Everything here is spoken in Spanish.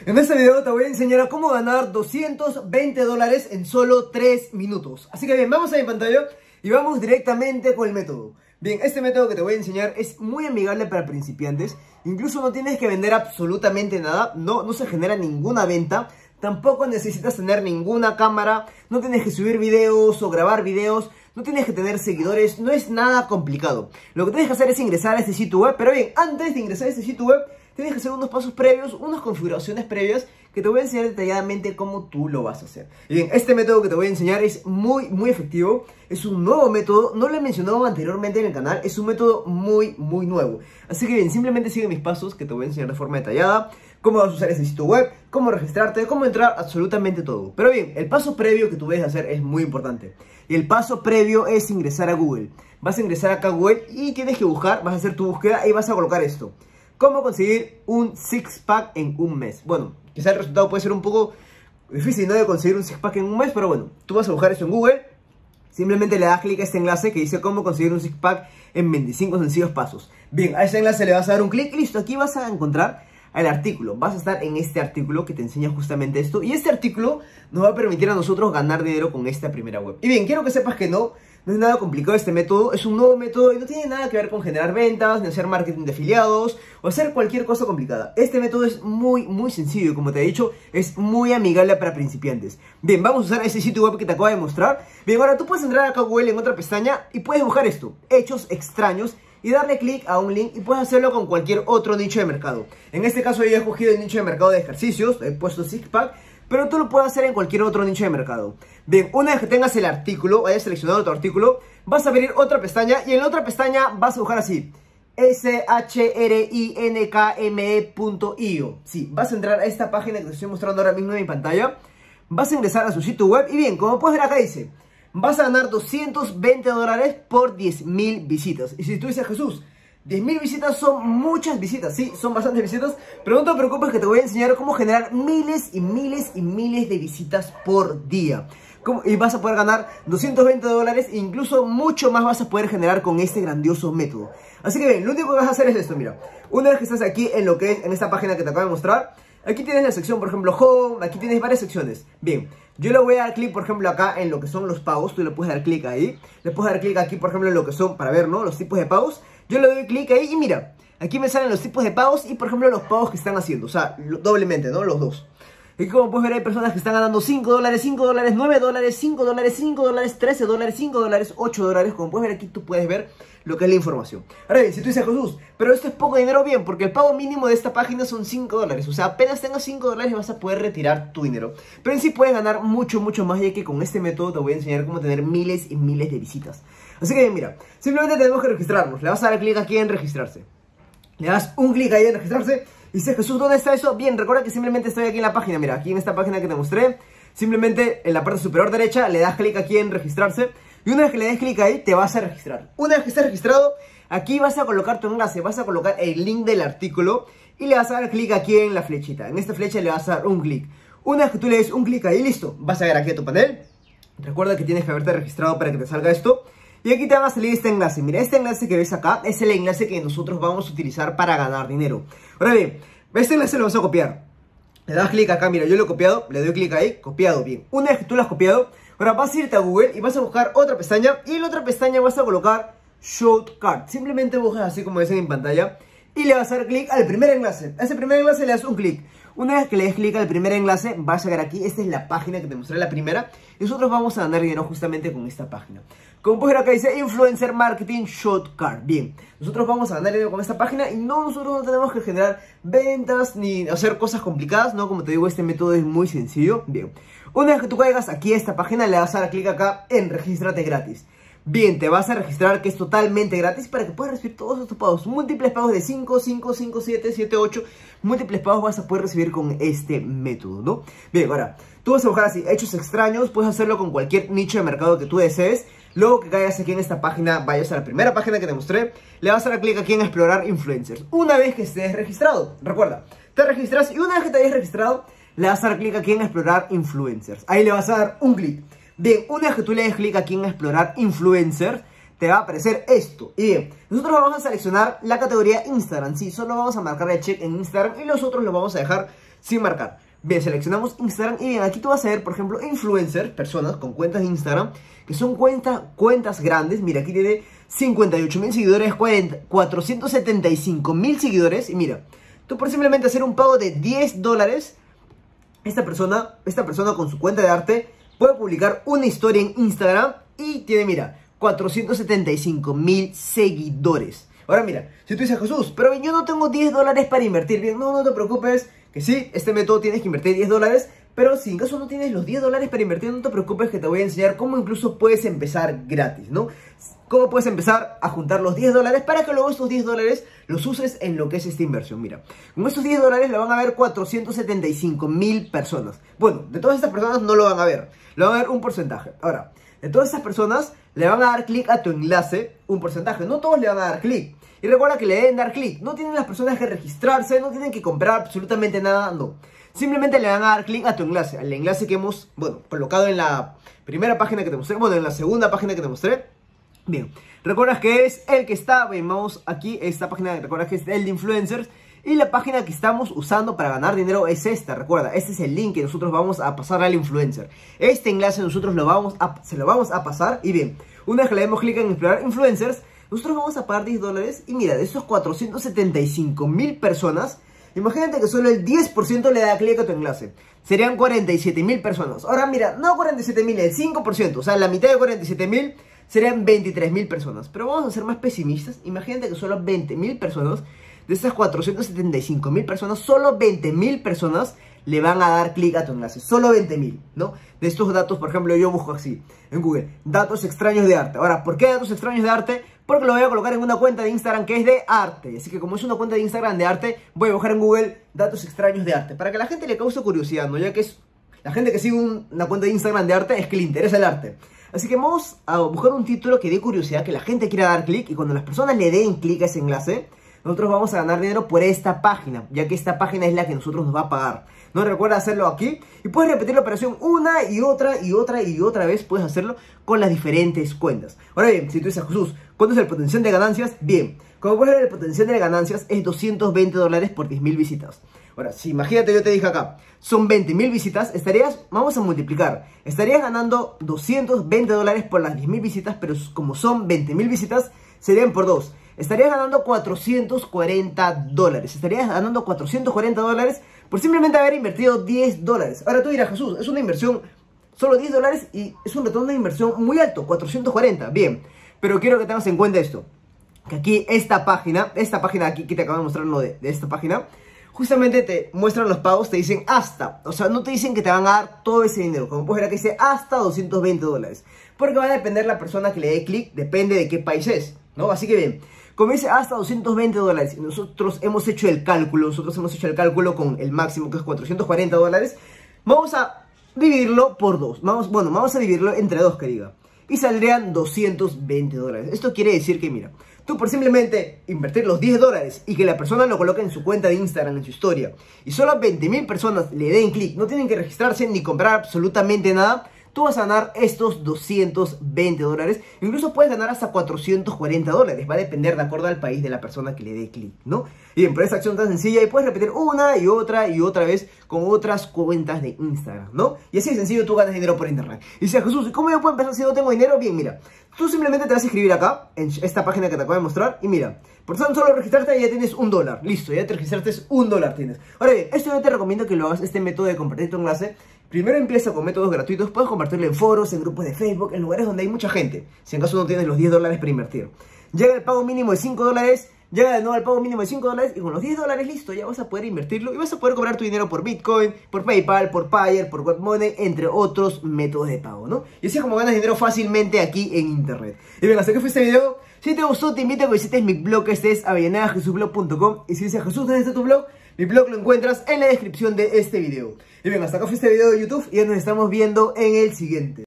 En este video te voy a enseñar a cómo ganar $220 en solo 3 minutos. Así que bien, vamos a mi pantalla y vamos directamente con el método. Bien, este método que te voy a enseñar es muy amigable para principiantes. Incluso no tienes que vender absolutamente nada, no se genera ninguna venta. Tampoco necesitas tener ninguna cámara, no tienes que subir videos o grabar videos, no tienes que tener seguidores, no es nada complicado. Lo que tienes que hacer es ingresar a este sitio web, pero bien, antes de ingresar a este sitio web, tienes que hacer unos pasos previos, unas configuraciones previas que te voy a enseñar detalladamente cómo tú lo vas a hacer. Y bien, este método que te voy a enseñar es muy efectivo, es un nuevo método, no lo he mencionado anteriormente en el canal, es un método muy nuevo. Así que bien, simplemente sigue mis pasos que te voy a enseñar de forma detallada, cómo vas a usar ese sitio web, cómo registrarte, cómo entrar, absolutamente todo. Pero bien, el paso previo que tú debes hacer es muy importante. Y el paso previo es ingresar a Google. Vas a ingresar acá a Google y tienes que buscar, vas a hacer tu búsqueda y vas a colocar esto. ¿Cómo conseguir un six-pack en un mes? Bueno, quizá el resultado puede ser un poco difícil, ¿no? De conseguir un six-pack en un mes, pero bueno, tú vas a buscar eso en Google. Simplemente le das clic a este enlace que dice cómo conseguir un six-pack en 25 sencillos pasos. Bien, a ese enlace le vas a dar un clic y listo, aquí vas a encontrar el artículo. Vas a estar en este artículo que te enseña justamente esto. Y este artículo nos va a permitir a nosotros ganar dinero con esta primera web. Y bien, quiero que sepas que no es nada complicado este método. Es un nuevo método y no tiene nada que ver con generar ventas, ni hacer marketing de afiliados o hacer cualquier cosa complicada. Este método es muy sencillo y como te he dicho, es muy amigable para principiantes. Bien, vamos a usar ese sitio web que te acabo de mostrar. Bien, ahora tú puedes entrar acá a Google en otra pestaña y puedes buscar esto, hechos extraños, y darle clic a un link y puedes hacerlo con cualquier otro nicho de mercado. En este caso yo he escogido el nicho de mercado de ejercicios, he puesto six pack, pero tú lo puedes hacer en cualquier otro nicho de mercado. Bien, una vez que tengas el artículo, hayas seleccionado tu artículo, vas a abrir otra pestaña y en la otra pestaña vas a buscar así, shrinkme.io. Sí, vas a entrar a esta página que te estoy mostrando ahora mismo en mi pantalla, vas a ingresar a su sitio web y bien, como puedes ver acá dice, vas a ganar $220 por 10.000 visitas. Y si tú dices, Jesús, 10.000 visitas son muchas visitas. Sí, son bastantes visitas, pero no te preocupes que te voy a enseñar cómo generar miles y miles de visitas por día. Y vas a poder ganar $220 e incluso mucho más vas a poder generar con este grandioso método. Así que bien, lo único que vas a hacer es esto, mira. Una vez que estás aquí en lo que es, en esta página que te acabo de mostrar, aquí tienes la sección, por ejemplo, Home, aquí tienes varias secciones. Bien, yo le voy a dar clic, por ejemplo, acá en lo que son los pagos. Tú le puedes dar clic ahí. Le puedes dar clic aquí, por ejemplo, en lo que son, para ver, ¿no? Los tipos de pagos. Yo le doy clic ahí y mira, aquí me salen los tipos de pagos y, por ejemplo, los pagos que están haciendo. O sea, doblemente, ¿no? Los dos. Aquí, como puedes ver, hay personas que están ganando $5, $5, $9, $5, $5, $13, $5, $8. Como puedes ver aquí, tú puedes ver lo que es la información. Ahora bien, si tú dices, Jesús, pero esto es poco dinero, bien, porque el pago mínimo de esta página son $5. O sea, apenas tengas $5 vas a poder retirar tu dinero. Pero en sí puedes ganar mucho más, ya que con este método te voy a enseñar cómo tener miles y miles de visitas. Así que bien, mira, simplemente tenemos que registrarnos. Le vas a dar clic aquí en registrarse. Le das un clic ahí en registrarse. Y dices, Jesús, ¿dónde está eso? Bien, recuerda que simplemente estoy aquí en la página. Mira, aquí en esta página que te mostré. Simplemente en la parte superior derecha le das clic aquí en registrarse. Y una vez que le des clic ahí, te vas a registrar. Una vez que estés registrado, aquí vas a colocar tu enlace. Vas a colocar el link del artículo. Y le vas a dar clic aquí en la flechita. En esta flecha le vas a dar un clic. Una vez que tú le des un clic ahí, listo. Vas a ver aquí a tu panel. Recuerda que tienes que haberte registrado para que te salga esto. Y aquí te va a salir este enlace. Mira, este enlace que ves acá es el enlace que nosotros vamos a utilizar para ganar dinero. Ahora bien, este enlace lo vas a copiar. Le das clic acá, mira, yo lo he copiado. Le doy clic ahí, copiado, bien. Una vez que tú lo has copiado, ahora vas a irte a Google y vas a buscar otra pestaña. Y en la otra pestaña vas a colocar Shortcut. Simplemente buscas así como ves en pantalla. Y le vas a dar clic al primer enlace. A ese primer enlace le das un clic. Una vez que le des clic al primer enlace, vas a ver aquí, esta es la página que te mostré, la primera. Y nosotros vamos a ganar dinero justamente con esta página. Como puedes ver acá dice Influencer Marketing Shortcut. Bien, nosotros vamos a ganar dinero con esta página y nosotros no tenemos que generar ventas ni hacer cosas complicadas, ¿no? Como te digo, este método es muy sencillo. Bien, una vez que tú caigas aquí a esta página, le vas a dar clic acá en Regístrate gratis. Bien, te vas a registrar, que es totalmente gratis, para que puedas recibir todos estos pagos. Múltiples pagos de 5, 5, 5, 7, 7, 8. Múltiples pagos vas a poder recibir con este método, ¿no? Bien, ahora, tú vas a buscar así, hechos extraños. Puedes hacerlo con cualquier nicho de mercado que tú desees. Luego que caigas aquí en esta página, vayas a la primera página que te mostré. Le vas a dar clic aquí en explorar influencers. Una vez que estés registrado, recuerda, te registras y una vez que te hayas registrado, le vas a dar clic aquí en explorar influencers. Ahí le vas a dar un clic. Bien, una vez que tú le des clic aquí en explorar influencers, te va a aparecer esto. Y bien, nosotros vamos a seleccionar la categoría Instagram. Sí, solo vamos a marcar el check en Instagram y los otros los vamos a dejar sin marcar. Bien, seleccionamos Instagram y bien, aquí tú vas a ver, por ejemplo, influencers, personas con cuentas de Instagram, que son cuentas grandes. Mira, aquí tiene 58.000 seguidores, 475.000 seguidores. Y mira, tú por simplemente hacer un pago de $10, esta persona con su cuenta de arte puede publicar una historia en Instagram y tiene, mira, 475.000 seguidores. Ahora mira, si tú dices, Jesús, pero yo no tengo $10 para invertir. Bien, no te preocupes, que sí, este método tienes que invertir $10, pero si en caso no tienes los $10 para invertir, no te preocupes, que te voy a enseñar cómo incluso puedes empezar gratis, ¿no? Cómo puedes empezar a juntar los $10 para que luego estos $10 los uses en lo que es esta inversión. Mira, con estos $10 lo van a ver 475.000 personas. Bueno, de todas estas personas no lo van a ver, lo van a ver un porcentaje. Ahora, de todas estas personas le van a dar clic a tu enlace un porcentaje, no todos le van a dar clic. Y recuerda que le deben dar clic, no tienen las personas que registrarse, no tienen que comprar absolutamente nada, no. Simplemente le van a dar clic a tu enlace, al enlace que hemos, colocado en la primera página que te mostré, en la segunda página que te mostré. Bien, recuerdas que es el que está, vamos aquí, esta página, recuerda que es el de influencers. Y la página que estamos usando para ganar dinero es esta, recuerda, este es el link que nosotros vamos a pasar al influencer. Este enlace nosotros se lo vamos a pasar y bien, una vez que le demos clic en explorar influencers, nosotros vamos a pagar $10 y mira, de esos 475.000 personas, imagínate que solo el 10% le da clic a tu enlace. Serían 47.000 personas. Ahora mira, no 47.000, el 5%, o sea, la mitad de 47.000 serían 23.000 personas. Pero vamos a ser más pesimistas, imagínate que solo 20.000 personas, de esas 475.000 personas, solo 20.000 personas le van a dar clic a tu enlace, solo 20.000, ¿no? De estos datos, por ejemplo, yo busco así en Google, datos extraños de arte. Ahora, ¿por qué datos extraños de arte? Porque lo voy a colocar en una cuenta de Instagram que es de arte. Así que como es una cuenta de Instagram de arte, voy a buscar en Google datos extraños de arte, para que a la gente le cause curiosidad, ¿no? Ya que es la gente que sigue una cuenta de Instagram de arte es que le interesa el arte. Así que vamos a buscar un título que dé curiosidad, que la gente quiera dar clic, y cuando las personas le den clic a ese enlace, nosotros vamos a ganar dinero por esta página, ya que esta página es la que nosotros nos va a pagar. No recuerda hacerlo aquí y puedes repetir la operación una y otra vez, puedes hacerlo con las diferentes cuentas. Ahora bien, si tú dices, Jesús, ¿cuánto es el potencial de ganancias? Bien, como puedes ver, el potencial de ganancias es $220 por 10.000 visitas. Ahora, si imagínate, yo te dije acá, son 20.000 visitas, vamos a multiplicar, estarías ganando $220 por las 10.000 visitas, pero como son 20.000 visitas, serían por 2. Estarías ganando $440. Estarías ganando $440 por simplemente haber invertido $10. Ahora tú dirás, Jesús, es una inversión, solo $10 y es un retorno de inversión muy alto, 440. Bien, pero quiero que tengas en cuenta esto. Que aquí esta página aquí que te acabo de mostrar, de esta página, justamente te muestran los pagos, te dicen hasta. O sea, no te dicen que te van a dar todo ese dinero. Como puedes ver aquí dice hasta $220. Porque va a depender la persona que le dé clic, depende de qué país es, ¿no? Así que bien, como dice hasta $220 y nosotros hemos hecho el cálculo, con el máximo que es $440, vamos a dividirlo por 2. Vamos a dividirlo entre 2 que diga. Y saldrían $220. Esto quiere decir que mira, tú por simplemente invertir los $10 y que la persona lo coloque en su cuenta de Instagram, en su historia, y solo 20.000 personas le den clic, no tienen que registrarse ni comprar absolutamente nada, tú vas a ganar estos $220. Incluso puedes ganar hasta $440. Va a depender de acuerdo al país de la persona que le dé clic, ¿no? Y bien, por esa acción tan sencilla, y puedes repetir una y otra vez con otras cuentas de Instagram, ¿no? Y así de sencillo tú ganas dinero por internet. Y dices, Jesús, ¿cómo yo puedo empezar si no tengo dinero? Bien, mira, tú simplemente te vas a escribir acá, en esta página que te acabo de mostrar, y mira, por tan solo registrarte ya tienes $1. Listo, ya te registraste, $1 tienes. Ahora bien, esto yo te recomiendo que lo hagas, este método de compartir tu enlace. Primero empieza con métodos gratuitos, puedes compartirlo en foros, en grupos de Facebook, en lugares donde hay mucha gente, si en caso no tienes los $10 para invertir. Llega el pago mínimo de $5, llega de nuevo el pago mínimo de $5 y con los $10 listo, ya vas a poder invertirlo y vas a poder cobrar tu dinero por Bitcoin, por PayPal, por Payeer, por WebMoney, entre otros métodos de pago, ¿no? Y así es como ganas dinero fácilmente aquí en internet. Y bien, hasta aquí fue este video. Si te gustó, te invito a que visites mi blog, que este es avellanedajesusblog.com. Y si dices, Jesús, ¿dónde está tu blog? Mi blog lo encuentras en la descripción de este video. Y bien, hasta acá fue este video de YouTube y ya nos estamos viendo en el siguiente.